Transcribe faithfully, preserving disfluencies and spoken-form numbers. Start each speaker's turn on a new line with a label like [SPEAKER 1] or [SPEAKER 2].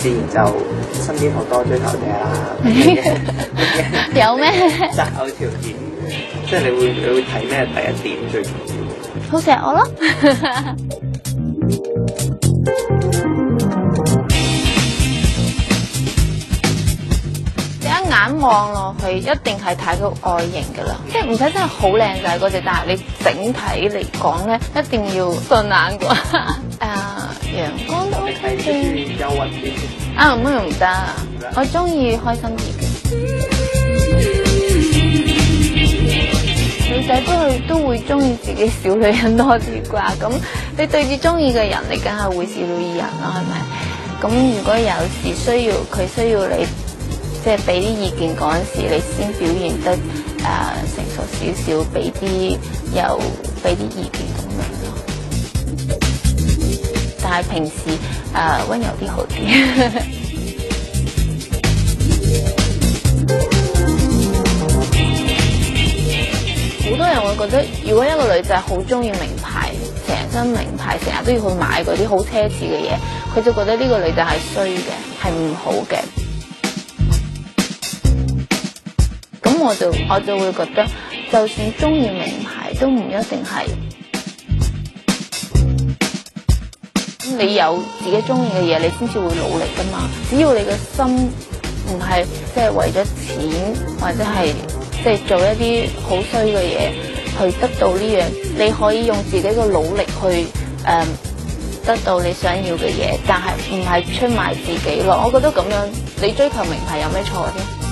[SPEAKER 1] 自然就身邊好多追求者啦。
[SPEAKER 2] 有咩？
[SPEAKER 1] 擇偶條件，即係你會你會睇咩第一點最重要？
[SPEAKER 2] 好錫我咯。一眼望落去，一定係睇佢外形噶啦，即係唔使真係好靚仔嗰隻，但係你整體嚟講咧，一定要順眼啩。誒、呃，陽光都 OK 嘅。憂鬱啲啊，咁又唔得，我中意開心啲嘅。女仔都係都會中意自己小女人多啲啩，咁你對住中意嘅人，你梗係會小女人啦，係咪？咁如果有時需要佢需要你。即係俾啲意見嗰陣時，你先表現得誒、呃、成熟少少，俾啲又俾啲意見咁樣咯。但係平時誒溫柔啲好啲。好多人會覺得，如果一個女仔好中意名牌，成身名牌，成日都要去買嗰啲好奢侈嘅嘢，佢就覺得呢個女仔係衰嘅，係唔好嘅。咁我就我就會覺得，就算中意名牌，都唔一定係。你有自己中意嘅嘢，你先至會努力噶嘛。只要你嘅心唔係即係為咗錢，或者係即係做一啲好衰嘅嘢去得到呢樣，你可以用自己嘅努力去誒、呃、得到你想要嘅嘢，但係唔係出賣自己咯。我覺得咁樣，你追求名牌有咩錯啫？